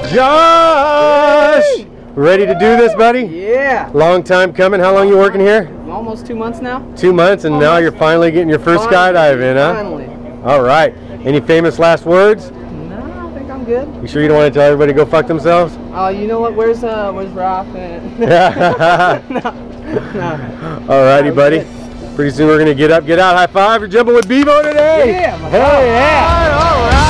Josh! Ready to do this, buddy? Yeah. Long time coming. How long you working here? Almost 2 months now. 2 months, and now you're finally getting your first skydive in, huh? Finally. All right. Any famous last words? No, I think I'm good. You sure you don't want to tell everybody to go fuck themselves? Oh, you know what? Where's Ralph? No. All righty, buddy. Pretty soon we're gonna get up, get out. High five! You're jumping with Bevo today. Yeah. Hey, yeah. All right.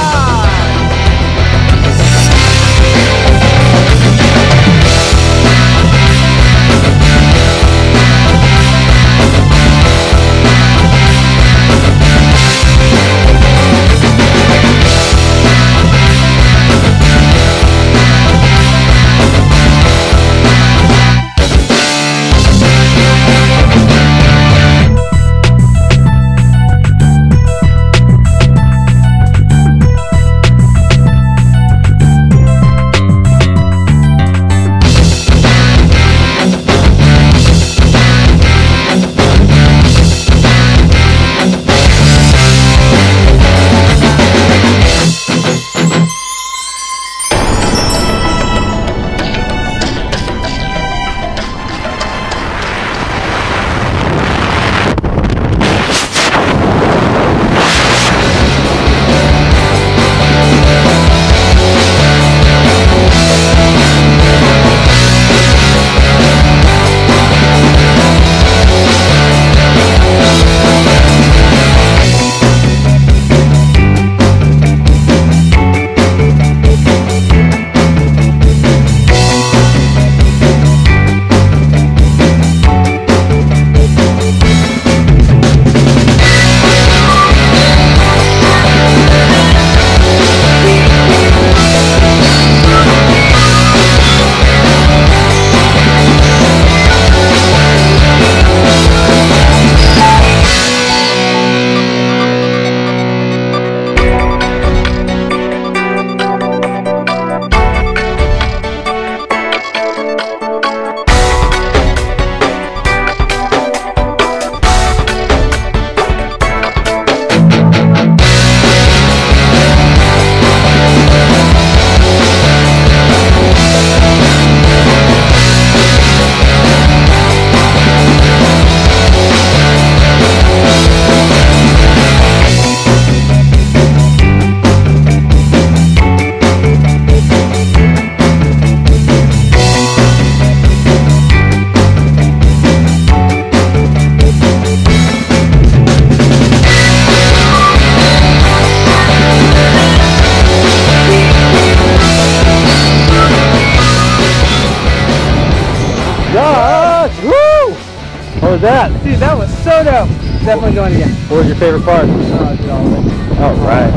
What was that? Dude, that was so dope. Definitely going again. What was your favorite part? Oh, dude, all of it. All right.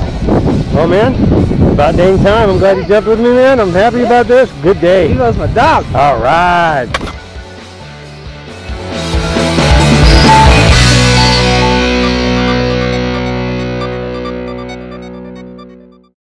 Well, man, about dang time. I'm glad you jumped with me, man. I'm happy about this. Good day. He was my dog. All right.